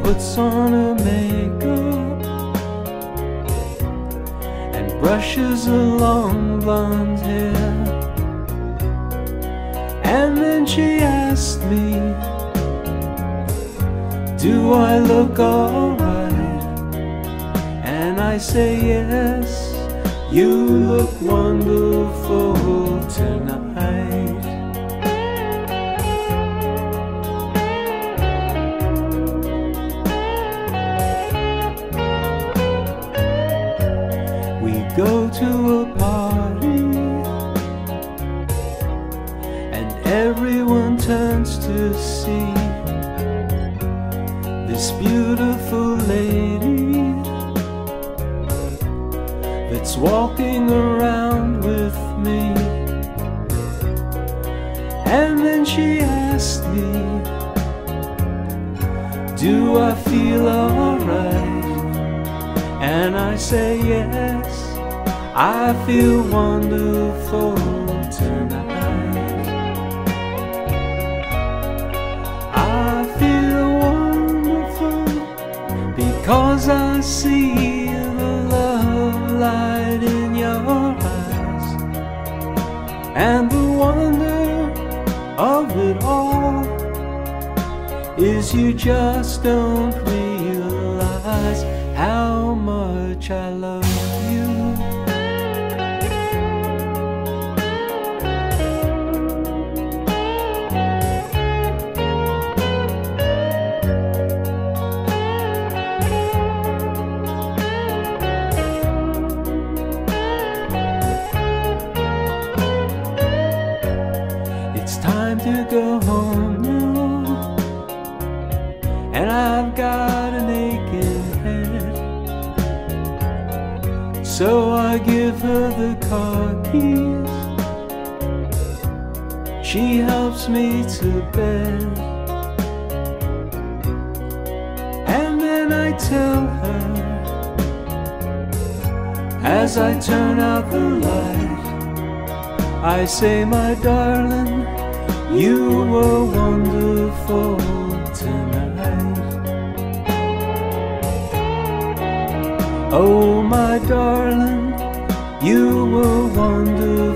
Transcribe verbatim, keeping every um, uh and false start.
puts on her makeup and brushes her long blonde hair. And then she asked me, do I look alright? And I say yes, you look wonderful tonight. We go to a party and everyone turns to see this beautiful lady that's walking around with me. And then she asked me, do I feel alright? And I say yes, I feel wonderful tonight. I feel wonderful because I see the love light in your eyes, and the wonder of it all is you just don't realize how much I love you. It's time to go home now, and I've got an aching head. So I give her the car keys, she helps me to bed, and then I tell her, as I turn out the light, I say, my darling, you were wonderful tonight. Oh, my darling, you were wonderful